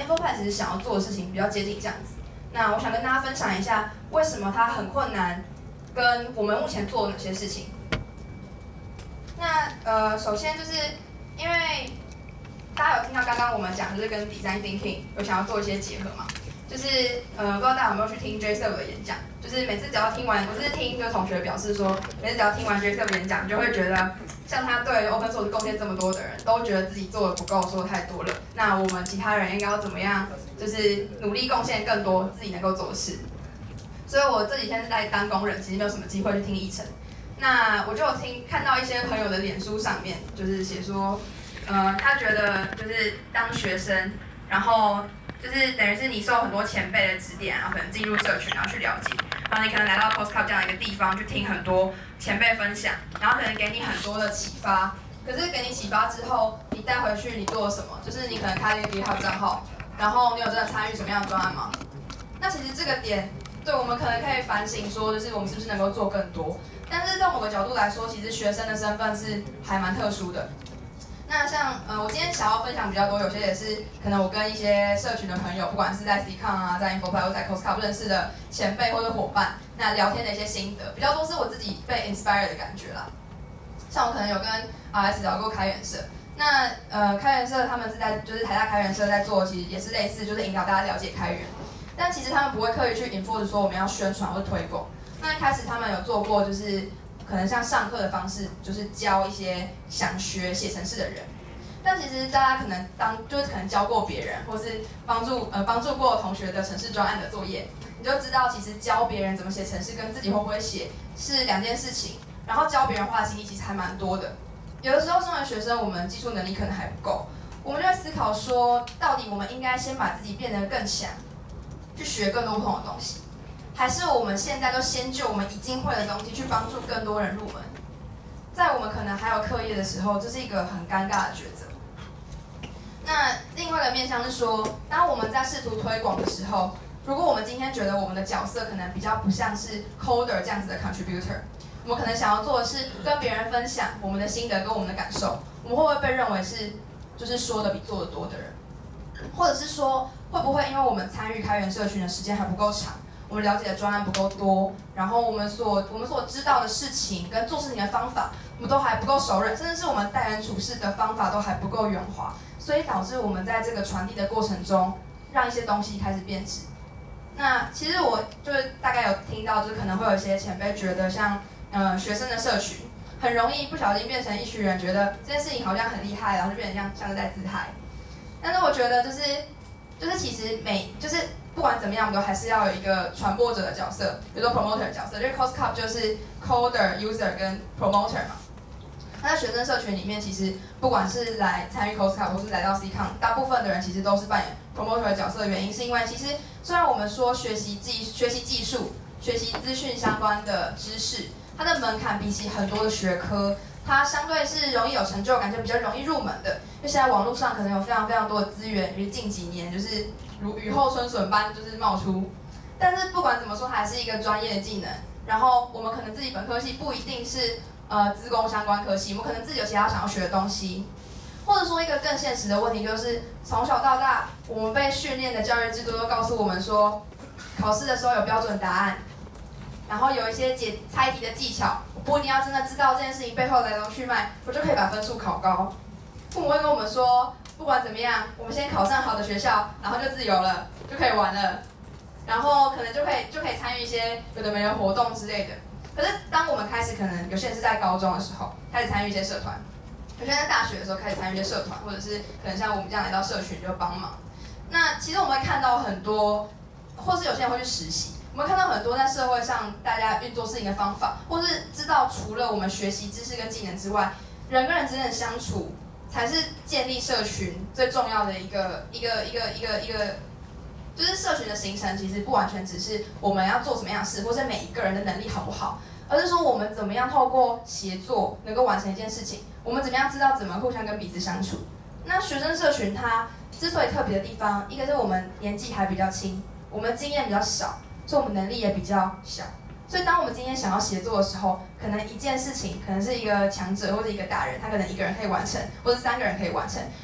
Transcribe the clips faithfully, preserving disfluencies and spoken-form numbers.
InfoPad 其实想要做的事情比较接近这样子。那我想跟大家分享一下，为什么它很困难，跟我们目前做哪些事情。那呃，首先就是因为大家有听到刚刚我们讲，就是跟 Design Thinking 有想要做一些结合嘛。就是呃，不知道大家有没有去听 J Serve 的演讲？就是每次只要听完，我是听就同学表示说，每次只要听完 J Serve 的演讲，你就会觉得，像他对 Open Source 贡献这么多的人，都觉得自己做的不够，说的太多了。那我们其他人应该要怎么样，就是努力贡献更多自己能够做的事。所以我这几天是在当工人，其实没有什么机会去听议程。那我就有听看到一些朋友的脸书上面，就是写说，呃，他觉得就是当学生，然后就是等于是你受很多前辈的指点，然后可能进入社群，然后去了解，然后你可能来到 COSCUP 这样一个地方，去听很多前辈分享，然后可能给你很多的启发。可是给你启发之后，你带回去你做了什么？就是你可能开了一个 GitHub 账号，然后你有真的参与什么样的专案吗？那其实这个点，对我们可能可以反省说，就是我们是不是能够做更多？但是从某个角度来说，其实学生的身份是还蛮特殊的。那像呃，我今天想要分享比较多，有些也是可能我跟一些社群的朋友，不管是在 CCon 啊，在 InfoPad 或在 COSCUP 认识的前辈或者伙伴，那聊天的一些心得，比较多是我自己被 inspire 的感觉啦。像我可能有跟 R S 聊过开源社，那呃开源社他们是在就是台大开源社在做，其实也是类似就是引导大家了解开源，但其实他们不会刻意去 enforce 说我们要宣传或推广。那一开始他们有做过就是可能像上课的方式，就是教一些想学写程式的人。但其实大家可能当就是可能教过别人，或是帮助呃帮助过同学的程式专案的作业，你就知道其实教别人怎么写程式跟自己会不会写是两件事情。然后教别人花的心力其实还蛮多的。有的时候身为学生，我们技术能力可能还不够，我们就会思考说，到底我们应该先把自己变得更强，去学更多不同的东西，还是我们现在就先就我们已经会的东西去帮助更多人入门？在我们可能还有课业的时候，这是一个很尴尬的抉择。那另外一个面向是说，当我们在试图推广的时候，如果我们今天觉得我们的角色可能比较不像是 coder 这样子的 contributor， 我们可能想要做的是跟别人分享我们的心得跟我们的感受，我们会不会被认为是就是说的比做的多的人？或者是说，会不会因为我们参与开源社群的时间还不够长，我们了解的专案不够多，然后我们所我们所知道的事情跟做事情的方法，我们都还不够熟稔，甚至是我们待人处事的方法都还不够圆滑，所以导致我们在这个传递的过程中，让一些东西开始变质。那其实我就是大概有听到，就是可能会有一些前辈觉得像，呃，学生的社群很容易不小心变成一群人觉得这件事情好像很厉害，然后就变成像像是在自嗨。但是我觉得就是就是其实每就是不管怎么样，我们都还是要有一个传播者的角色，比如说 promoter 的角色，因为 COSCUP 就是 coder、user 跟 promoter 嘛。那在学生社群里面，其实不管是来参与 COSCUP 或是来到 CCon， 大部分的人其实都是扮演 promoter 的角色的原因，是因为其实虽然我们说学习技学习技术、学习资讯相关的知识，它的门槛比起很多的学科，它相对是容易有成就感，就比较容易入门的。因为现在网络上可能有非常非常多的资源，于近几年就是如雨后春笋般就是冒出。但是不管怎么说，它还是一个专业的技能。然后我们可能自己本科系不一定是呃资工相关科系，我们可能自己有其他想要学的东西。或者说一个更现实的问题就是，从小到大我们被训练的教育制度都告诉我们说，考试的时候有标准答案，然后有一些解猜题的技巧，我不一定要真的知道这件事情背后来龙去脉，我就可以把分数考高。父母会跟我们说，不管怎么样，我们先考上好的学校，然后就自由了，就可以玩了，然后可能就可以就可以参与一些有的没的活动之类的。可是当我们开始，可能有些人是在高中的时候开始参与一些社团，有些人在大学的时候开始参与一些社团，或者是可能像我们这样来到社群就帮忙。那其实我们会看到很多，或是有些人会去实习。我们看到很多在社会上大家运作事情的方法，或是知道除了我们学习知识跟技能之外，人跟人之间的相处才是建立社群最重要的一个一个一个一个一个，就是社群的形成其实不完全只是我们要做什么样的事，或是每一个人的能力好不好，而是说我们怎么样透过协作能够完成一件事情，我们怎么样知道怎么互相跟彼此相处。那学生社群它之所以特别的地方，一个是我们年纪还比较轻，我们经验比较少，所以我们能力也比较小。所以当我们今天想要协作的时候，可能一件事情可能是一个强者或者一个大人，他可能一个人可以完成，或者三个人可以完成。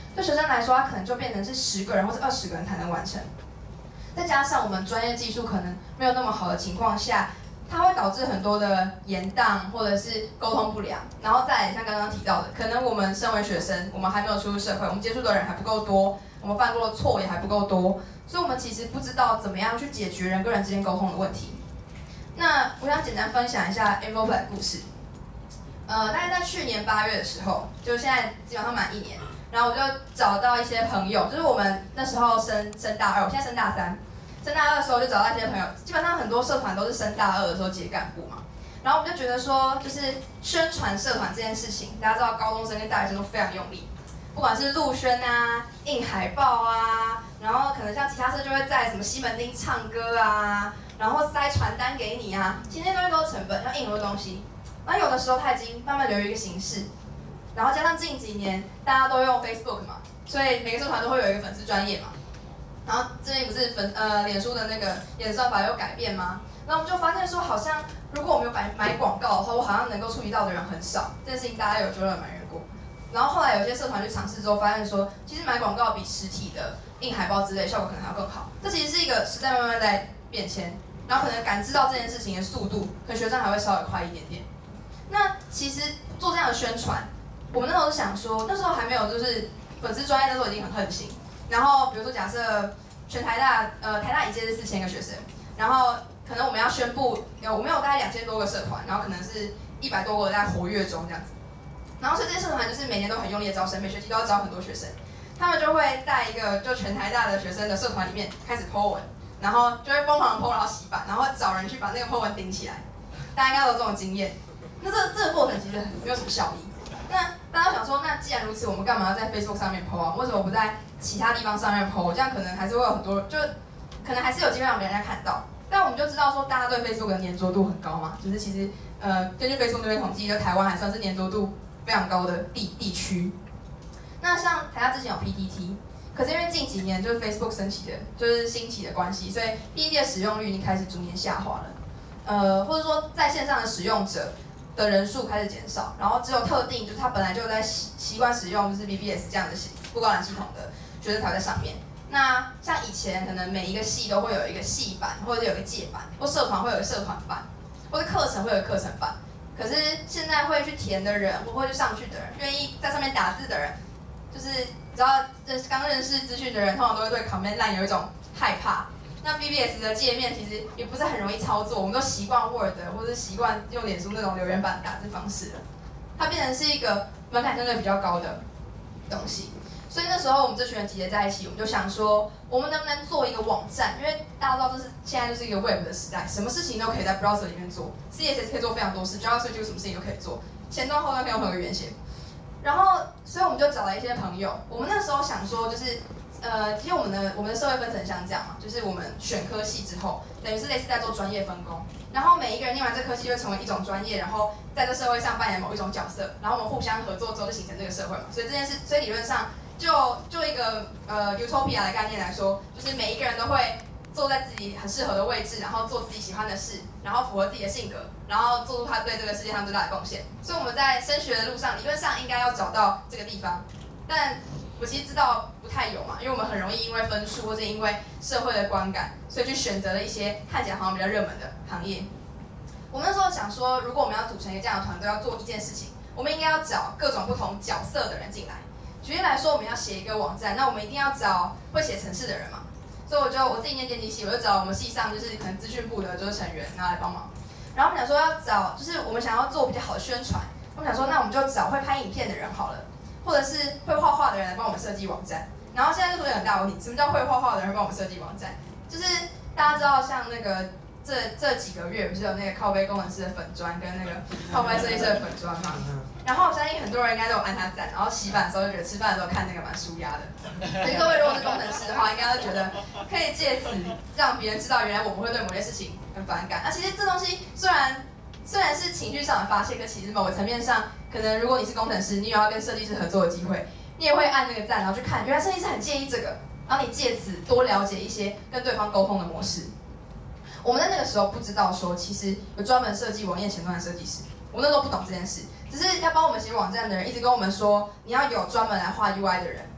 对学生来说，他可能就变成是十个人或者二十个人才能完成。再加上我们专业技术可能没有那么好的情况下，它会导致很多的延宕或者是沟通不良，然后再来像刚刚提到的，可能我们身为学生，我们还没有出入社会，我们接触的人还不够多，我们犯过的错也还不够多，所以我们其实不知道怎么样去解决人跟人之间沟通的问题。那我想简单分享一下 Avoflate 的故事。呃，大概在去年八月的时候，就现在基本上满一年，然后我就找到一些朋友，就是我们那时候升升大二，我现在升大三。升大二的时候就找到一些朋友，基本上很多社团都是升大二的时候接干部嘛，然后我们就觉得说，就是宣传社团这件事情，大家知道高中生跟大学生都非常用力，不管是陆宣啊、印海报啊，然后可能像吉他社就会在什么西门町唱歌啊，然后塞传单给你啊，其实那些东西都是成本，要印很多东西，然后有的时候它已经慢慢流于一个形式，然后加上近几年大家都用 Facebook 嘛，所以每个社团都会有一个粉丝专页嘛。然后最近不是粉呃脸书的那个演算法有改变吗？然后我们就发现说，好像如果我们有买买广告的话，我好像能够触及到的人很少。这件事情大家有就有埋怨过。然后后来有些社团去尝试之后，发现说，其实买广告比实体的印海报之类效果可能还要更好。这其实是一个时代慢慢在变迁，然后可能感知到这件事情的速度，可能学生还会稍微快一点点。那其实做这样的宣传，我们那时候是想说，那时候还没有就是粉丝专业，那时候已经很横行。然后比如说假设全台大呃台大一届是四千个学生，然后可能我们要宣布，有我们有大概两千多个社团，然后可能是一百多个在活跃中这样子。然后所以这些社团就是每年都很用力的招生，每学期都要招很多学生，他们就会在一个就全台大的学生的社团里面开始 po 文，然后就会疯狂 po 然后洗版，然后找人去把那个 po 文顶起来。大家应该都有这种经验。那这这个过程其实没有什么效益。那大家想说，那既然如此，我们干嘛要在 Facebook 上面 po 啊？为什么不在其他地方上面 po？ 这样可能还是会有很多，就可能还是有机会让别人家看到。但我们就知道说，大家对 Facebook 的黏着度很高嘛，就是其实呃，根据 Facebook 那边统计，就台湾还算是黏着度非常高的地地区。那像台大之前有 P T T， 可是因为近几年就是 Facebook 升起的，就是兴起的关系，所以 P T T 的使用率已经开始逐年下滑了。呃，或者说在线上的使用者的人数开始减少，然后只有特定就是他本来就在习习惯使用就是 V B S 这样的布告栏系统的学生才会在上面。那像以前可能每一个系都会有一个系版，或者有一个届版，或社团会有一个社团版，或者课程会有一个课程版。可是现在会去填的人，或会去上去的人，愿意在上面打字的人，就是只要认刚认识资讯的人，通常都会对 command line 有一种害怕。那 V B S 的界面其实也不是很容易操作，我们都习惯 Word 或者习惯用脸书那种留言板打字方式了，它变成是一个门槛相对比较高的东西。所以那时候我们这群人集结在一起，我们就想说，我们能不能做一个网站？因为大家知道这是现在就是一个 Web 的时代，什么事情都可以在 Browser 里面做 ，C S S 可以做非常多事 ，JavaScript 就什么事情都可以做，前端后端可以用很多原型。然后，所以我们就找了一些朋友，我们那时候想说，就是呃，其实我们的我们的社会分成像这样嘛，就是我们选科系之后，等于是类似在做专业分工，然后每一个人念完这科系就会成为一种专业，然后在这社会上扮演某一种角色，然后我们互相合作之后就形成这个社会嘛。所以这件事，所以理论上就就一个呃 utopia 的概念来说，就是每一个人都会坐在自己很适合的位置，然后做自己喜欢的事，然后符合自己的性格，然后做出他对这个世界上最大的贡献。所以我们在升学的路上，理论上应该要找到这个地方，但我其实知道不太有嘛，因为我们很容易因为分数或者因为社会的观感，所以去选择了一些看起来好像比较热门的行业。我们那时候想说，如果我们要组成一个这样的团队，要做一件事情，我们应该要找各种不同角色的人进来。举例来说，我们要写一个网站，那我们一定要找会写程式的人嘛。所以我就我自己念电机系，我就找我们系上就是可能资讯部的就是成员，然后来帮忙。然后我们想说要找，就是我们想要做比较好的宣传，我们想说那我们就找会拍影片的人好了，或者是会画画的人来帮我们设计网站。然后现在就出现很大问题，什么叫会画画的人帮我们设计网站？就是大家知道像那个这这几个月不是有那个靠背工程师的粉专跟那个靠背设计师的粉专嘛？然后我相信很多人应该都有按他赞，然后洗版的时候就觉得吃饭的时候看那个蛮舒压的。所以各位如果是工程师的话，应该都觉得可以借此让别人知道原来我们会对某些事情很反感。那其实这东西虽然虽然是情绪上的发泄，可其实某个层面上，可能如果你是工程师，你有要跟设计师合作的机会，你也会按那个赞，然后去看原来设计师很介意这个，然后你借此多了解一些跟对方沟通的模式。我们在那个时候不知道说，其实有专门设计网页前端的设计师，我们那时候不懂这件事，只是要帮我们写网站的人一直跟我们说，你要有专门来画 U I 的人，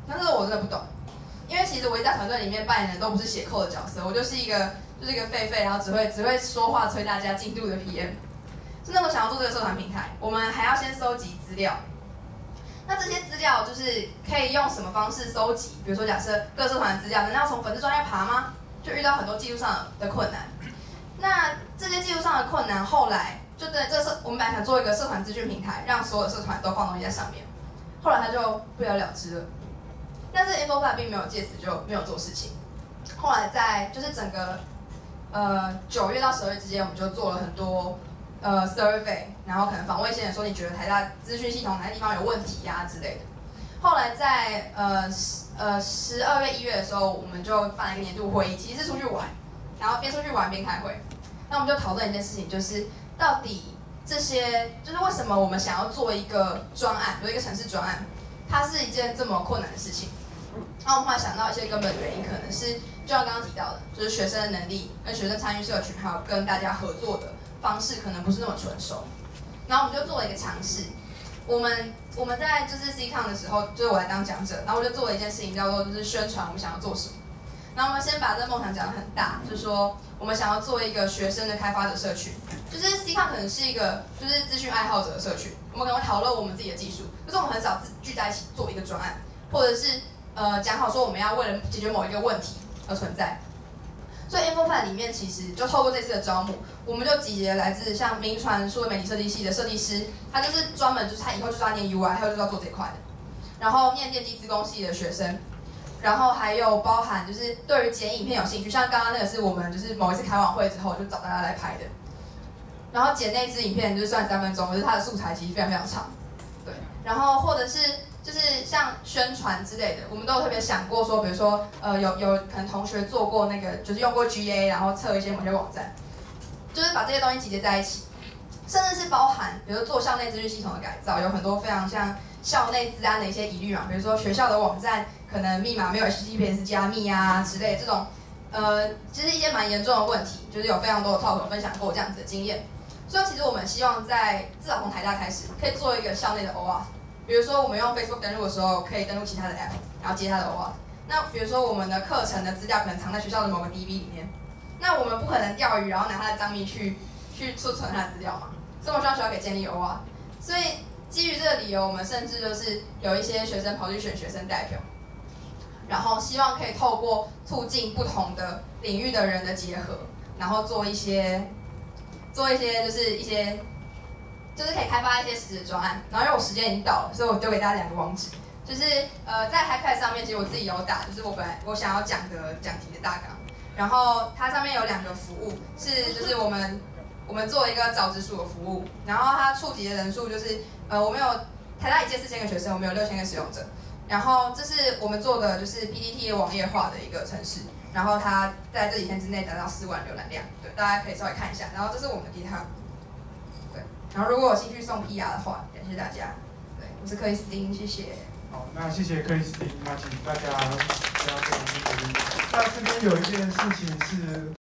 那这个我真的不懂，因为其实我一直在团队里面扮演的都不是写 code 的角色，我就是一个就是一个狒狒，然后只会只会说话催大家进度的 P M。真的我想要做这个社团平台，我们还要先收集资料。那这些资料就是可以用什么方式收集？比如说，假设各社团的资料，难道从粉丝专页爬吗？就遇到很多技术上的困难。那这些技术上的困难，后来就对这社，我们本来想做一个社团资讯平台，让所有的社团都放东西在上面。后来它就不了了之了。但是 InfoPlus 并没有借此就没有做事情。后来在就是整个呃九月到十二月之间，我们就做了很多。呃 survey， 然后可能访问一些人说你觉得台大资讯系统哪些地方有问题呀、啊、之类的。后来在呃呃十二月一月的时候，我们就办了一个年度会议，其实是出去玩，然后边出去玩边开会。那我们就讨论一件事情，就是到底这些就是为什么我们想要做一个专案，有一个城市专案，它是一件这么困难的事情。那我们后来想到一些根本的原因，可能是就像刚刚提到的，就是学生的能力跟学生参与社群，还有跟大家合作的方式可能不是那么纯熟，然后我们就做了一个尝试。我们我们在就是 CCon 的时候，就是我来当讲者，然后我就做了一件事情，叫做就是宣传我们想要做什么。然后我们先把这个梦想讲得很大，就是说我们想要做一个学生的开发者社群，就是 CCon 可能是一个就是资讯爱好者的社群，我们可能会讨论我们自己的技术，就是我们很少聚在一起做一个专案，或者是呃讲好说我们要为了解决某一个问题而存在。所以 InfoPlus 里面其实就透过这次的招募，我们就集结来自像民传数位媒体设计系的设计师，他就是专门就是他以后就是要念 U I， 他就是要做这一块的。然后念电机资工系的学生，然后还有包含就是对于剪影片有兴趣，像刚刚那个是我们就是某一次开完会之后就找大家来拍的。然后剪那支影片就是算三分钟，可是它的素材其实非常非常长，对。然后或者是。就是像宣传之类的，我们都有特别想过说，比如说，呃，有有可能同学做过那个，就是用过 G A， 然后测一些某些网站，就是把这些东西集结在一起，甚至是包含，比如做校内资讯系统的改造，有很多非常像校内资安的一些疑虑嘛，比如说学校的网站可能密码没有 H T T P S 加密啊之类的这种，呃，其实一些蛮严重的问题，就是有非常多的 talk 分享过这样子的经验，所以其实我们希望在至少从台大开始，可以做一个校内的 O auth。比如说，我们用 Facebook 登录的时候，可以登录其他的 App， 然后接它的 O auth。那比如说，我们的课程的资料可能藏在学校的某个 D B 里面，那我们不可能钓鱼，然后拿它的账密去去储存它的资料嘛。所以我们需要学校可以建立 O auth。所以基于这个理由，我们甚至就是有一些学生跑去选学生代表，然后希望可以透过促进不同的领域的人的结合，然后做一些做一些就是一些。就是可以开发一些实质的专案，然后因为我时间已经到了，所以我丢给大家两个网址，就是呃在 Hackpad 上面，其实我自己有打，就是我本来我想要讲的讲题的大纲，然后它上面有两个服务，是就是我们我们做一个找直属的服务，然后它触及的人数就是呃我们有台大一届四千个学生，我们有六千个使用者，然后这是我们做的就是 P P T 网页化的一个程式，然后它在这几天之内达到四万浏览量，对，大家可以稍微看一下，然后这是我们的 GitHub。然后如果有兴趣送 P R 的话，感谢大家。对，我是克里斯汀，谢谢。 好，那谢谢克里斯汀，那请大家不要这样子。那这边有一件事情是。